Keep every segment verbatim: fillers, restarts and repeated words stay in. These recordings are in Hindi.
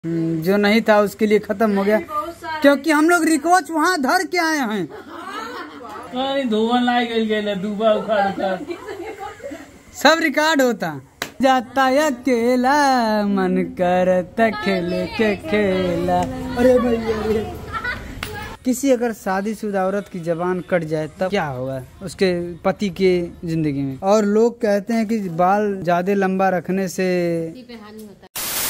जो नहीं था उसके लिए खत्म हो गया, क्योंकि हम लोग रिकॉच वहाँ धर के आए हैं। सब रिकॉर्ड होता जाता अकेला, मन करता खेले के खेला। अरे भैया, किसी अगर शादीशुदा औरत की जबान कट जाए तब क्या होगा उसके पति के जिंदगी में। और लोग कहते हैं कि बाल ज्यादा लंबा रखने से हानि होता है।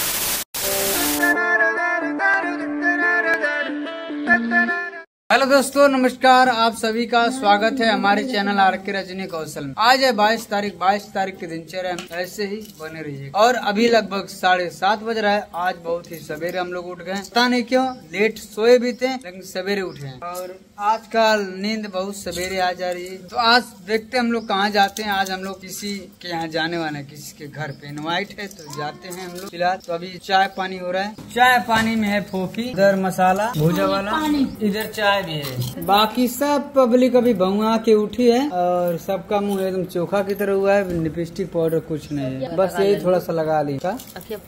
हेलो दोस्तों, नमस्कार। आप सभी का स्वागत है हमारे चैनल आर के रजनी कौशल में। आज है बाईस तारीख बाईस तारीख की दिनचर्या में ऐसे ही बने रहिए। और अभी लगभग साढ़े सात बज रहा है। आज बहुत ही सवेरे हम लोग उठ गए, पता नहीं क्यों, लेट सोए भी थे लेकिन सवेरे उठे हैं। और आजकल नींद बहुत सवेरे आ जा रही है। तो आज देखते हम लोग कहाँ जाते हैं। आज हम लोग किसी के यहाँ जाने वाले हैं, किसी के घर पे इनवाइट है, तो जाते हैं हम लोग। फिलहाल तो अभी चाय पानी हो रहा है। चाय पानी में है फोफी, इधर मसाला भूजा वाला, इधर चाय भी है। बाकी सब पब्लिक अभी भौंआ के उठी है और सबका मुंह एकदम चोखा की तरह हुआ है। लिपस्टिक पाउडर कुछ नहीं है, बस यही थोड़ा सा लगा ली था।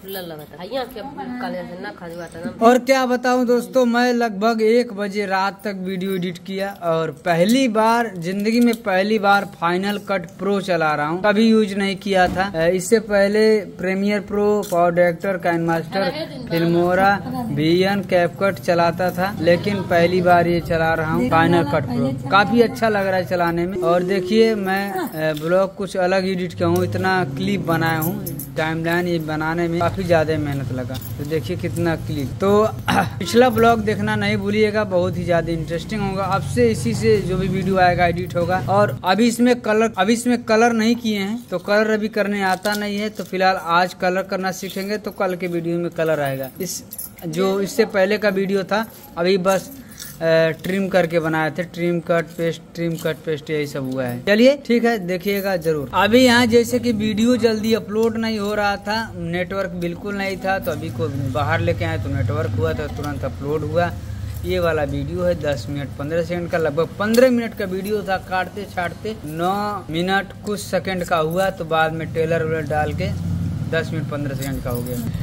और क्या बताऊं दोस्तों, मैं लगभग एक बजे रात तक वीडियो एडिट किया और पहली बार जिंदगी में पहली बार फाइनल कट प्रो चला रहा हूँ। कभी यूज नहीं किया था। इससे पहले Premiere Pro, power director, KineMaster, Filmora, VN, CapCut चलाता था, लेकिन पहली बार ये चला रहा हूँ फाइनल कट प्रो। काफी अच्छा लग रहा है चलाने में। और देखिए मैं ब्लॉग कुछ अलग एडिट किया हूँ, इतना क्लिप बनाया हूँ। टाइमलाइन ये बनाने में काफी ज्यादा मेहनत लगा, तो देखिए कितना क्लिप। तो पिछला ब्लॉग देखना नहीं भूलिएगा, बहुत ही ज्यादा इंटरेस्टिंग होगा। अब से इसी से जो भी वीडियो आएगा एडिट होगा। और अभी इसमें कलर अभी इसमें कलर नहीं किए हैं, तो कलर अभी करने आता नहीं है। तो फिलहाल आज कलर करना सीखेंगे, तो कल के वीडियो में कलर आएगा। इस जो इससे पहले का वीडियो था अभी बस ट्रिम करके बनाए थे। Trim cut paste, trim cut paste, यही सब हुआ है। चलिए ठीक है, देखिएगा जरूर। अभी यहाँ जैसे कि वीडियो जल्दी अपलोड नहीं हो रहा था, नेटवर्क बिल्कुल नहीं था, तो अभी को बाहर लेके आए तो नेटवर्क हुआ, तो तुरंत अपलोड हुआ। ये वाला वीडियो है दस मिनट पंद्रह सेकंड का, लगभग पंद्रह मिनट का वीडियो था। काटते छाटते नौ मिनट कुछ सेकंड का हुआ, तो बाद में टेलर वेलर डाल के दस मिनट पंद्रह सेकंड का हो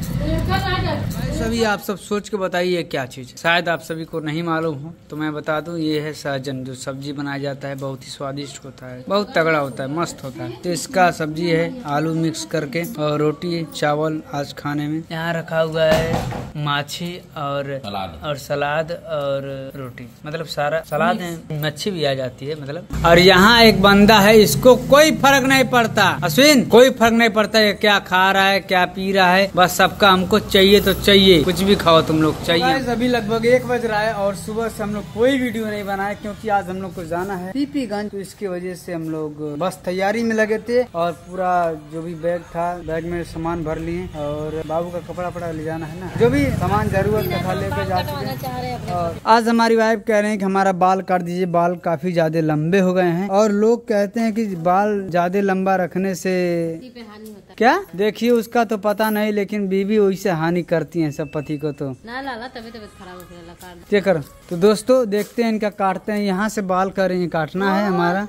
गया। सभी आप सब सोच के बताइए क्या चीज, शायद आप सभी को नहीं मालूम हो, तो मैं बता दूं, ये है सहजन, जो सब्जी बनाया जाता है। बहुत ही स्वादिष्ट होता है, बहुत तगड़ा होता है, मस्त होता है। तो इसका सब्जी है आलू मिक्स करके, और रोटी चावल आज खाने में। यहाँ रखा हुआ है माछी और सलाद और सलाद और रोटी, मतलब सारा सलाद है, मच्छी भी आ जाती है मतलब। और यहाँ एक बंदा है, इसको कोई फर्क नहीं पड़ता, अश्विन, कोई फर्क नहीं पड़ता है क्या खा रहा है क्या पी रहा है, बस सबका हमको चाहिए तो चाहिए, कुछ भी खाओ तुम लोग चाहिए। अभी लगभग एक बज रहा है और सुबह से हम लोग कोई वीडियो नहीं बनाया, क्योंकि आज हम लोग को जाना है पीपीगंज। तो इसकी वजह से हम लोग बस तैयारी में लगे थे, और पूरा जो भी बैग था, बैग में सामान भर लिए, और बाबू का कपड़ा पड़ा ले जाना है ना, जो भी सामान जरूरत का था लेके जा चुके हैं। और आज हमारी वाइफ कह रहे हैं कि हमारा बाल काट दीजिए, बाल काफी ज्यादा लंबे हो गए हैं। और लोग कहते हैं कि बाल ज्यादा लंबा रखने से हानि होता है। क्या देखिए, उसका तो पता नहीं, लेकिन बीवी वैसे हानि करती है सब पति को। तो ना ला ला तबियत खराब हो गया कर। तो दोस्तों देखते हैं इनका काटते हैं। यहाँ से बाल कर रही काटना है हमारा।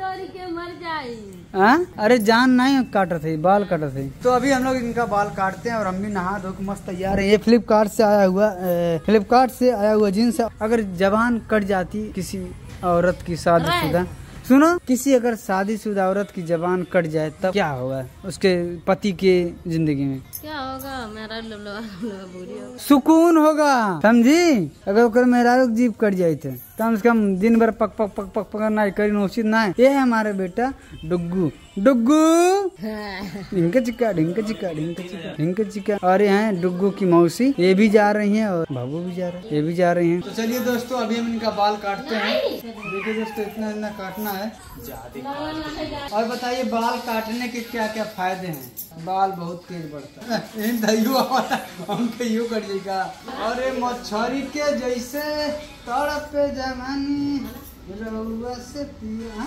आ? अरे जान नहीं काट रहे थे, बाल काट रहे थे। तो अभी हम लोग इनका बाल काटते हैं, और हम भी नहा धो के मस्त तैयार है। ये फ्लिपकार्ट से आया हुआ फ्लिपकार्ट से आया हुआ जींस। अगर जबान कट जाती किसी औरत की शादीशुदा, सुनो, किसी अगर शादीशुदा औरत की जबान कट जाए तब क्या होगा उसके पति के जिंदगी में। क्या होगा, मेरा होगा, सुकून होगा, समझी। अगर मेरा जीप कट जाये थे, कम से कम दिन भर पक पक पक पक पकड़ना करी नोचित ना। ये है हमारे बेटा डुग्गू, डुग्गू ढिंक चिक्का ढिंक चिक्का ढिंक चिक्का ढिंक चिक्का। और ये है डुग्गू की मौसी, ये भी जा रही हैं, और बाबू भी जा रहे हैं, ये भी जा रही हैं। तो चलिए दोस्तों, अभी हम इनका बाल काटते हैं। देखिए दोस्तों, इतना इतना काटना है। और बताइए बाल काटने के क्या क्या फायदे हैं। बाल बहुत तेज बढ़ता है, हमके यू कर जाएगा। अरे मछरी के जैसे तड़पे जवानी रउआ से पिया।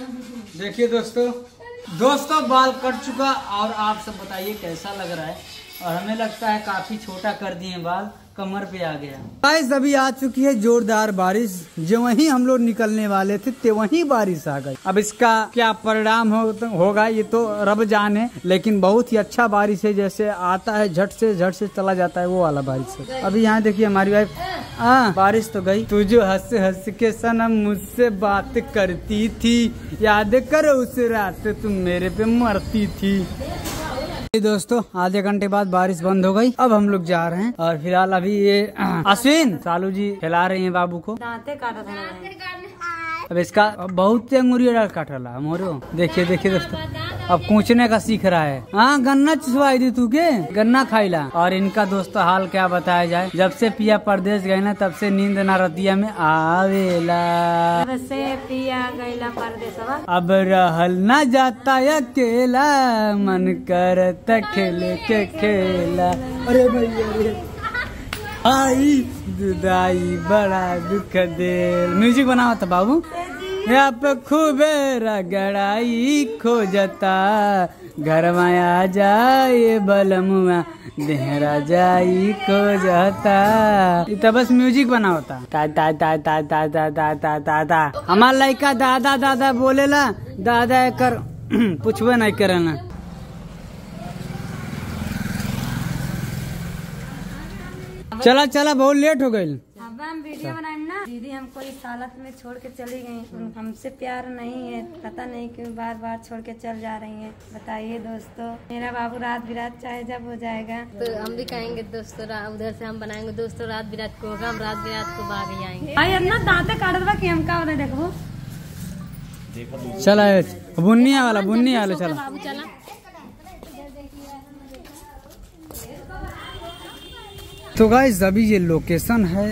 देखिए दोस्तों दोस्तों बाल कट चुका, और आप सब बताइए कैसा लग रहा है। और हमें लगता है काफी छोटा कर दिए बाल, कमर पे आ गया। गाइस अभी आ चुकी है जोरदार बारिश, जो वहीं हम लोग निकलने वाले थे ते वहीं बारिश आ गई। अब इसका क्या परिणाम हो, होगा ये तो रब जाने, लेकिन बहुत ही अच्छा बारिश है, जैसे आता है झट से झट से चला जाता है वो वाला बारिश है। अभी यहाँ देखिए हमारी वाइफ, हाँ बारिश तो गई। तू जो हंस हंस के सनम मुझसे बात करती थी, याद कर उस रात तुम मेरे पे मरती थी। दोस्तों आधे घंटे बाद बारिश बंद हो गई, अब हम लोग जा रहे हैं। और फिलहाल अभी ये अश्विन सालू जी खिला रहे हैं बाबू को। दांते काटा था अब इसका बहुत अंगुरिया काट रहा मोरो। देखिए देखिए दोस्तों अब कूचने का सीख रहा है। हाँ गन्ना चुसवाई दी तू के, गन्ना खाइला। और इनका दोस्तों हाल क्या बताया जाए, जब से पिया परदेश गए ना तब से नींद ना रतिया में आवेला, तब से पिया गईला परदेशवा, अब रहल ना जाता अकेला, मन करता खेले के खेला। अरे भैया आई दुदाई बड़ा दुख दे। म्यूजिक बनावा था बाबू, यहाँ पे खूबे रगड़ाई खोजता, घर माया जाए बलमुआ देहरा जाई खोजता। तो बस म्यूजिक बना होता ता ता ता ता ता ता ता ता ता ता। हमार लड़का दादा दादा बोलेला, दादा कर पूछबे नहीं करना। चला चला बहुत लेट हो गई। अब हम वीडियो बनाए ना, दीदी हमको इस हालत में छोड़ के चली गई। हमसे प्यार नहीं है, पता नहीं क्यों बार बार छोड़ के चल जा रही हैं। बताइए दोस्तों, मेरा बाबू रात बिरात चाहे जब हो जाएगा तो हम भी कहेंगे दोस्तों, उधर से हम बनाएंगे दोस्तों रात बिरात को होगा, हम रात बिरात को भाग आएंगे। भाई ना दांते काट दबा कि हम का देखो। चला बुन्निया वाला बुन्निया वाला चला बाबू चला। तो गाइस अभी ये लोकेशन है,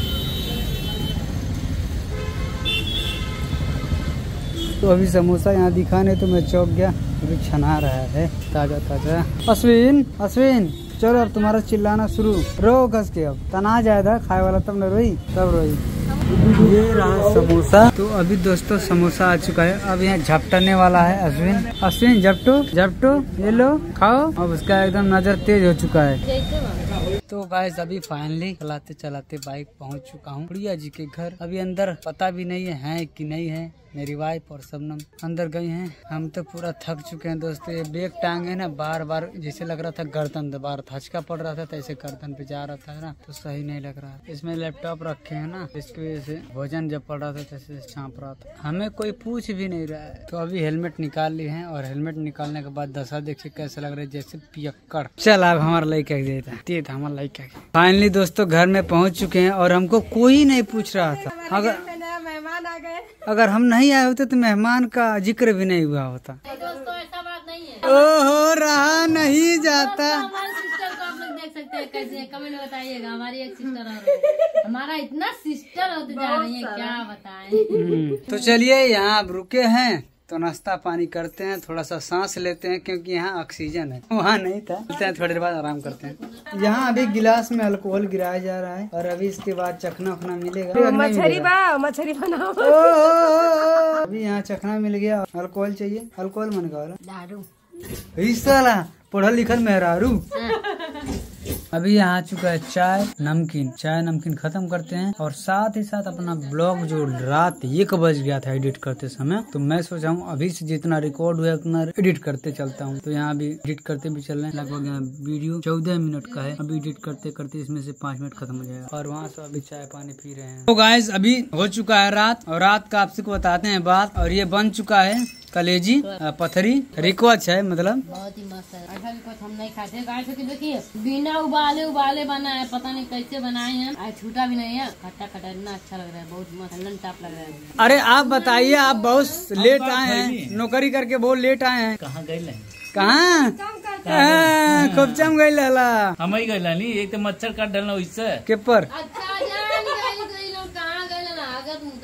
तो अभी समोसा यहाँ दिखाने तो मैं चौक गया, अभी छना रहा है ताजा ताजा। अश्विन अश्विन चलो अब तुम्हारा चिल्लाना शुरू, रो कस के, अब तना जाएगा खाए वाला तब न रोई तब रोई। ये रहा समोसा। तो अभी दोस्तों समोसा आ चुका है, अब यहाँ झपटने वाला है अश्विन। अश्विन झपटो झपटो, ये लो खाओ। अब उसका एकदम नजर तेज हो चुका है। तो गाइस अभी फाइनली चलाते चलाते बाइक पहुंच चुका हूँ प्रिया जी के घर। अभी अंदर पता भी नहीं है, है कि नहीं है। मेरी वाइफ और सबनम अंदर गई हैं। हम तो पूरा थक चुके हैं दोस्तों। ये बैग टांगे ना बार बार, जैसे लग रहा था गर्दन दबा हचका पड़ रहा था, तो ऐसे गर्दन पे जा रहा था ना, तो सही नहीं लग रहा। इसमें लैपटॉप रखे हैं ना, इसकी वजह से भोजन जब पड़ रहा था तैसे छाप रहा था। हमें कोई पूछ भी नहीं रहा है। तो अभी हेलमेट निकाल लिए हैं, और हेलमेट निकालने के बाद दशा देखिए कैसे लग रहा है, जैसे पियक्कड़। चल अब हमारा लड़का देता हमारा लड़का। फाइनली दोस्तों घर में पहुँच चुके हैं, और हमको कोई नहीं पूछ रहा था। अगर मेहमान आ गए, अगर हम नहीं आए होते तो मेहमान का जिक्र भी नहीं हुआ होता। दोस्तों ऐसा बात नहीं है, ओहो रहा नहीं जाता। हमारे सिस्टर को आप लोग देख सकते हैं कैसे, कमेंट में बताइएगा। हमारी एक सिस्टर और हमारा इतना सिस्टर होते जा रही है, क्या बताएं। तो चलिए यहाँ अब रुके हैं, तो नाश्ता पानी करते हैं, थोड़ा सा सांस लेते हैं, क्योंकि यहाँ ऑक्सीजन है, वहाँ नहीं था। चलते हैं, थोड़ी देर बाद आराम करते हैं। यहाँ अभी गिलास में अल्कोहल गिराया जा रहा है, और अभी इसके बाद चखना उखना मिलेगा। मछली बा मछली बनाओ। अभी यहाँ चखना मिल गया, अल्कोहल चाहिए, अल्कोहल मन का दारू वाला पढ़ल लिखल मेहरारू। अभी यहाँ आ चुका है चाय नमकीन। चाय नमकीन खत्म करते हैं, और साथ ही साथ अपना ब्लॉग जो रात एक बज गया था एडिट करते समय, तो मैं सोचा हूँ अभी से जितना रिकॉर्ड हुआ उतना एडिट करते चलता हूँ। तो यहाँ अभी एडिट करते भी चल रहे हैं। लगभग यहाँ वीडियो चौदह मिनट का है, अभी एडिट करते करते इसमें से पाँच मिनट खत्म हो जाएगा। और वहाँ से अभी चाय पानी पी रहे हैं। तो गाइस अभी हो चुका है रात, और रात का आपसे को बताते हैं बात। और ये बन चुका है कलेजी पथरी रिक्वच है, मतलब बहुत ही मस्त है। ऐसा रिक्वच हम नहीं खाते गाय से। देखिए बिना उबाले उबाले बना है, पता नहीं कैसे बनाए हैं, आज छूटा भी नहीं है। खट्टा खट्टा इतना अच्छा लग रहा है, बहुत मस्त लन टाप लग रहा है। अरे आप बताइए, आप बहुत लेट आए हैं, नौकरी करके बहुत लेट आए हैं। कहाँ गए कहाँ खूब चम गई लला हम ही गए नहीं, एक तो मच्छर काट डालना उससे के पर। अच्छा जान गई गई लोग कहाँ गए ना, आगे तुम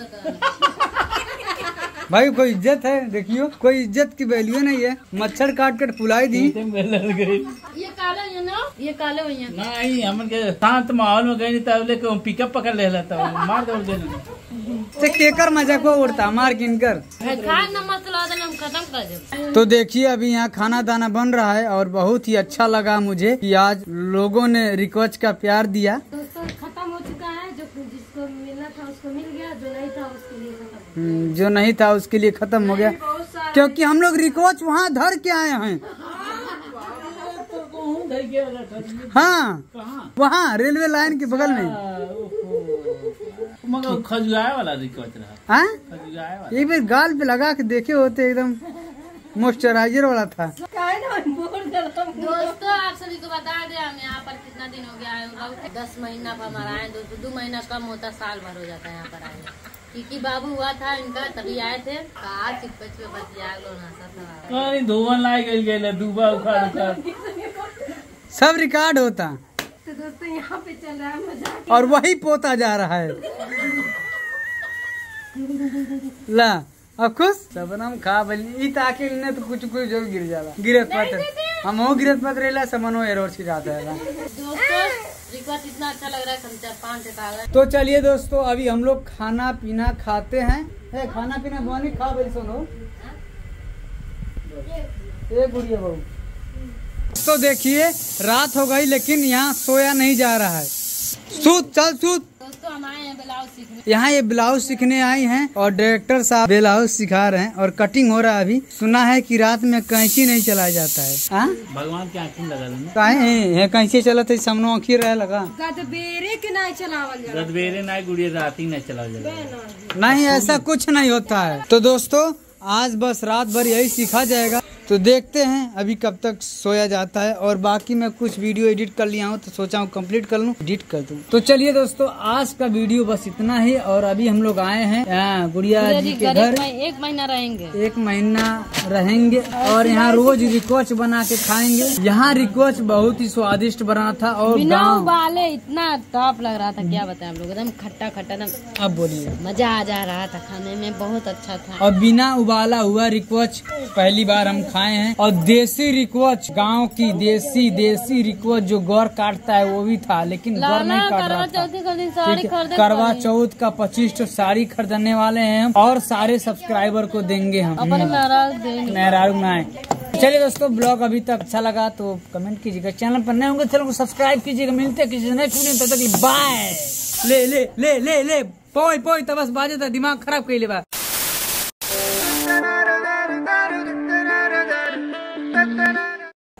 भाई कोई इज्जत है, देखियो कोई इज्जत की वैल्यू नहीं है। मच्छर काट कर फुलाई दी। ये काले है ना, ये काले हुई नहीं, हम शांत माहौल में गए नहीं, तब पिकअप पकड़ ले लेता मार दौड़ देना। तो केकर मजा को उड़ता मार किनकर। खाए नमक ला देना, हम खत्म कर दे। तो देखिए अभी यहाँ खाना दाना बन रहा है और बहुत ही अच्छा लगा मुझे कि आज लोगों ने रिक्वेस्ट का प्यार दिया। दोस्तों खत्म हो चुका है, जो जिसको मिलना था उसको मिल गया, जो नहीं था उसके लिए खत्म। हम्म, जो नहीं था उसके लिए खत्म हो गया, क्योंकि हम लोग रिक्वेस्ट वहाँ धर के आए हैं। हाँ वहाँ रेलवे लाइन के बगल में। मगर खजुआए वाला रिक्वेस्ट रहा। हाँ खजुआए वाला एक बार गाल पे लगा के देखे होते, एकदम मॉइस्चराइजर वाला था। दोस्तों आप सभी को बता दें, हम यहाँ पर कितना दिन हो गया है, दस महीना पर हमारा आए दोस्तों। दो महीना कम होता, साल भर हो जाता है यहाँ पर आए। क्योंकि बाबू हुआ था इनका, तभी आए थे। कहा चिपच पे बतिया लो ना अरे धोवन लाई गई गई दूबा उखाड़ उखाड़ सब रिकॉर्ड होता। तो दोस्तों यहाँ पे चल रहा है मजा, और वही पोता जा रहा है। ला अब खुश सबनम खा बली ताकि ने तो कुछ कुछ जरूर गिर जाला, गिरत पत्र हम हो गिरत पत्र रेला समनो एरोर सी जाता है। दोस्तों रिक्वेस्ट इतना अच्छा लग रहा है, हम चार पाँच टका। तो चलिए दोस्तों अभी हम लोग खाना पीना खाते हैं। है खाना पीना बनी खा बली सुनो ए गुड़िया बहू। तो देखिए रात हो गई लेकिन यहाँ सोया नहीं जा रहा है। सूत चल सूत। दोस्तों हम आए हैं ब्लाउज सीखने। यहाँ ये ब्लाउज सीखने आई हैं और डायरेक्टर साहब ब्लाउज सिखा रहे हैं और कटिंग हो रहा है। अभी सुना है कि रात में कैंची नहीं चलाया जाता है। आ? भगवान के आँखी लगा लेना। काहे कैंची चला थे सामने आँखी रहे लगा। गदबेरे के नहीं चलावल जाला। गदबेरे ना गुड़िया रात ही नहीं चला जाएगा। नहीं ऐसा कुछ नहीं होता है। तो दोस्तों आज बस रात भर यही सीखा जाएगा। तो देखते हैं अभी कब तक सोया जाता है। और बाकी मैं कुछ वीडियो एडिट कर लिया हूँ तो सोचा हूँ कंप्लीट कर लूँ, एडिट कर दूँ। तो चलिए दोस्तों आज का वीडियो बस इतना ही। और अभी हम लोग आए हैं यहाँ गुड़िया जी के घर। एक महीना रहेंगे। एक महीना रहेंगे और यहाँ रोज रिक्वेस्ट बना के खाएंगे। यहाँ रिक्वेस्ट बहुत ही स्वादिष्ट बना था और बिना गाँव उबाले इतना टॉप लग रहा था, क्या बताएं हम लोग, एकदम खट्टा खट्टा एकदम। अब बोलिए मजा आ जा रहा था, खाने में बहुत अच्छा था। और बिना उबाला हुआ रिक्वेस्ट पहली बार हम खाए हैं। और देसी रिक्वेस्ट गांव की देसी देसी रिक्वेस्ट जो गौर काटता है वो भी था, लेकिन गौर नहीं काट रहा था। ठीक है, करवा चौथ का पच्चीस तो साड़ी खरीदने वाले हैं हम और सारे सब्सक्राइबर को देंगे हम। मेहरारू ना है। चलिए दोस्तों ब्लॉग अभी तक अच्छा लगा तो कमेंट कीजिएगा, चैनल पर नए होंगे चैनल को सब्सक्राइब कीजिएगा। मिलते हैं किसी नेक्स्ट वीडियो में, तब तक बाय। ले ले ले ले ले पोई पोई तो बस बाजे था दिमाग खराब कर ले बा।